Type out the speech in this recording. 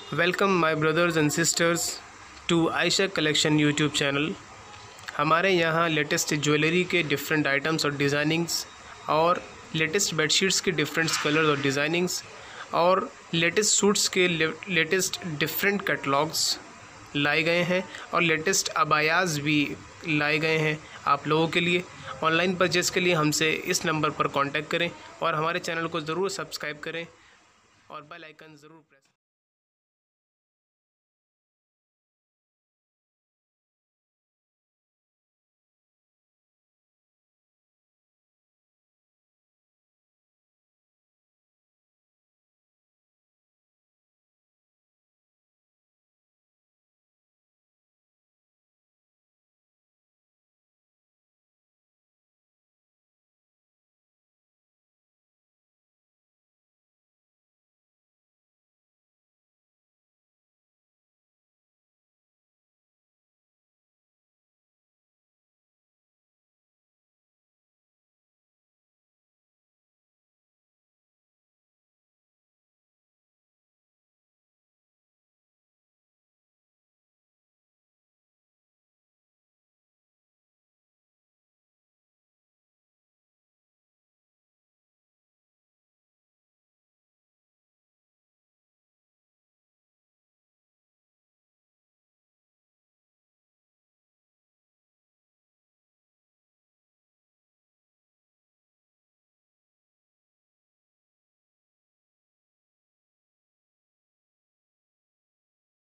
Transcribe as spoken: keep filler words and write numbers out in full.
Welcome my brothers and sisters to Ayesha collection YouTube channel. हमारे यहाँ latest jewellery के different items और designings और लेटेस्ट बेडशीट्स के डिफरेंट कलर्स और डिज़ाइनिंग्स और लेटेस्ट सूट्स के लेटेस्ट डिफरेंट कैटलॉग्स लाए गए हैं और लेटेस्ट अबायाज़ भी लाए गए हैं आप लोगों के लिए। ऑनलाइन परचेज़ के लिए हमसे इस नंबर पर कांटेक्ट करें और हमारे चैनल को ज़रूर सब्सक्राइब करें और बेल आइकन ज़रूर प्रेस